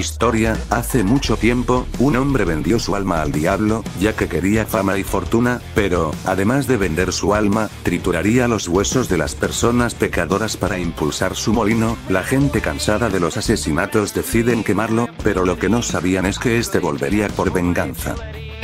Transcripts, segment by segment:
Historia: hace mucho tiempo, un hombre vendió su alma al diablo, ya que quería fama y fortuna, pero, además de vender su alma, trituraría los huesos de las personas pecadoras para impulsar su molino. La gente cansada de los asesinatos deciden quemarlo, pero lo que no sabían es que este volvería por venganza.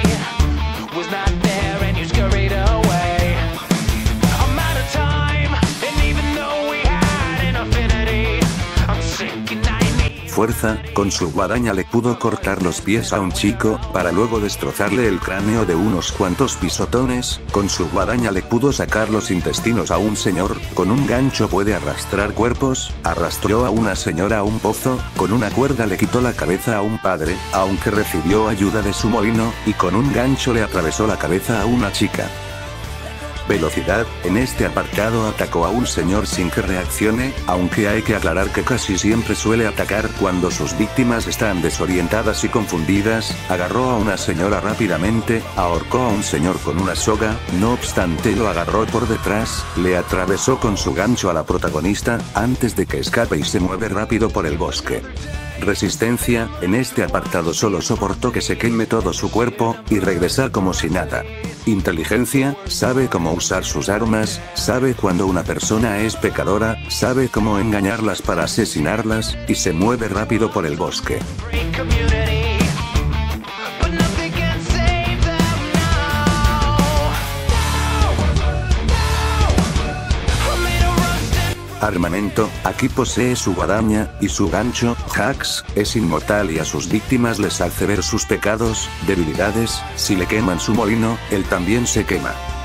Fuerza: con su guadaña le pudo cortar los pies a un chico, para luego destrozarle el cráneo de unos cuantos pisotones. Con su guadaña le pudo sacar los intestinos a un señor. Con un gancho puede arrastrar cuerpos. Arrastró a una señora a un pozo. Con una cuerda le quitó la cabeza a un padre, aunque recibió ayuda de su molino, y con un gancho le atravesó la cabeza a una chica. Velocidad: en este apartado atacó a un señor sin que reaccione, aunque hay que aclarar que casi siempre suele atacar cuando sus víctimas están desorientadas y confundidas. Agarró a una señora rápidamente, ahorcó a un señor con una soga, no obstante lo agarró por detrás, le atravesó con su gancho a la protagonista, antes de que escape y se mueve rápido por el bosque. Resistencia: en este apartado solo soportó que se queme todo su cuerpo, y regresar como si nada. Inteligencia: sabe cómo usar sus armas, sabe cuando una persona es pecadora, sabe cómo engañarlas para asesinarlas, y se mueve rápido por el bosque. Armamento: aquí posee su guadaña, y su gancho, Jax, es inmortal y a sus víctimas les hace ver sus pecados, debilidades. Si le queman su molino, él también se quema.